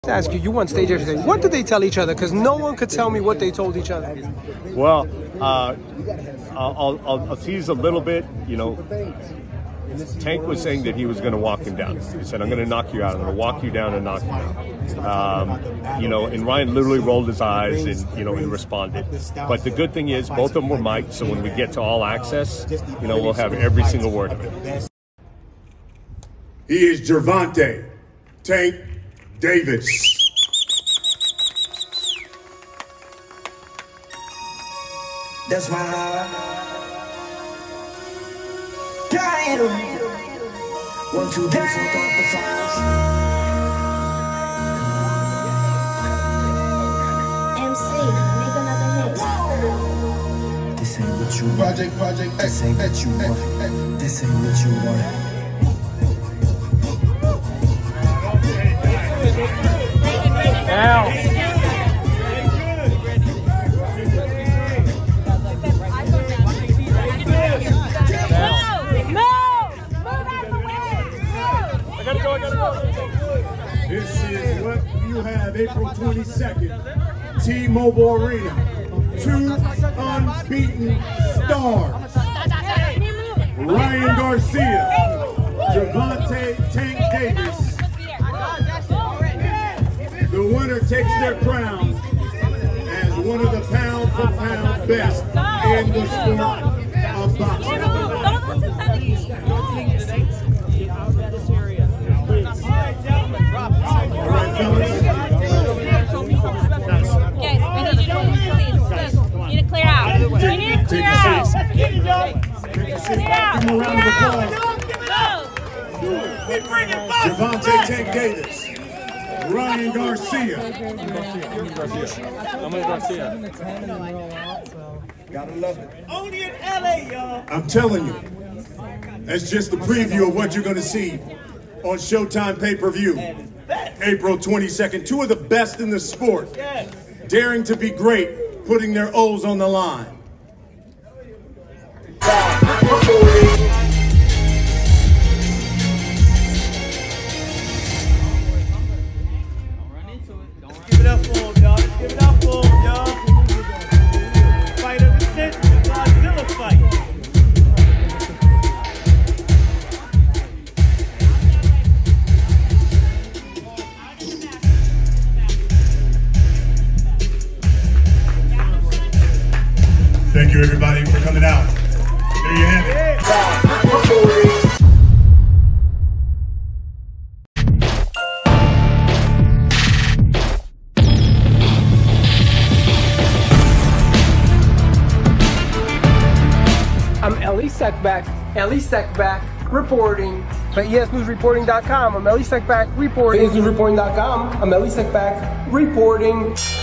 To ask you, you won stage yesterday. What did they tell each other? Because no one could tell me what they told each other. Well, I'll tease a little bit. You know, Tank was saying that he was going to walk him down. He said, "I'm going to knock you out. I'm going to walk you down and knock you out." You know, and Ryan literally rolled his eyes and he responded. But the good thing is, both of them were mic'd, so when we get to all access, we'll have every single word of it. He is Gervonta Tank Davis. That's my dying. 1, 2, 3, 4, 5. MC, make another hit. This ain't what you want. Project. This ain't what you want. This ain't what you want. Now. This is what you have April 22nd, T-Mobile Arena. 2 unbeaten stars. Ryan Garcia, Gervonta Tank Davis. The winner takes their crown as one of the pound-for-pound best in the sport of boxing. All right, fellas. Guys, we need you to please. You need to clear out. You need to clear out. Clear out. Give him a round of applause. Gervonta Tank Davis. Ryan Garcia. I'm Garcia. Gotta love it. Only in LA, y'all. I'm telling you, that's just the preview of what you're gonna see on Showtime pay-per-view. April 22nd. 2 of the best in the sport. Daring to be great, putting their O's on the line. Give it up for him, y'all. Give it up for him, y'all. Fight of the century, Godzilla fight. Thank you, everybody, for coming out. There you have it. I'm Ellie Seckback reporting for ESNewsReporting.com. I'm Ellie Seckback reporting. ESNewsReporting.com. I'm Ellie Seckback reporting.